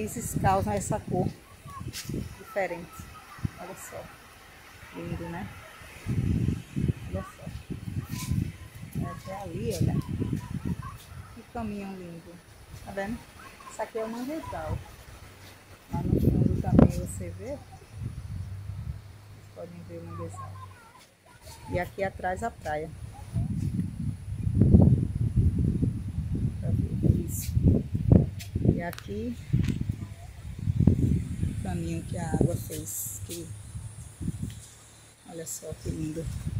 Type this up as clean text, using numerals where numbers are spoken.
raízes causam essa cor diferente. Olha só. Lindo, né? Olha só. Até ali, olha. Que caminhão lindo. Tá vendo? Isso aqui é o manguezal. Lá no fundo também você vê. Vocês podem ver o manguezal. E aqui atrás a praia. Isso. E aqui o caminho que a água fez. Olha só que lindo.